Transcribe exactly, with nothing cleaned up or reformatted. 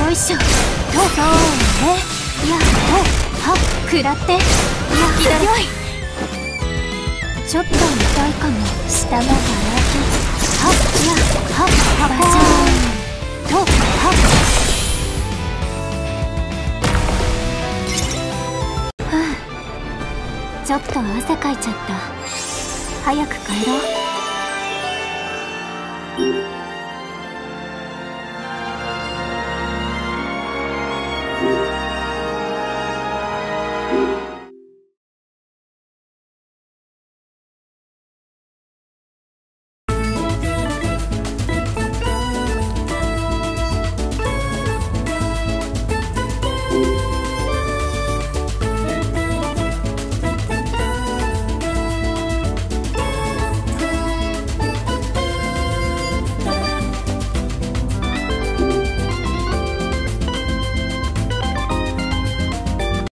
よいしょ。とそうね。いやほは食らって。いやひどい。ちょっと痛いかも。下がガラス。はっいやはっはばじゃーんとはっ。はあ、ちょっと汗かいちゃった。早く帰ろう。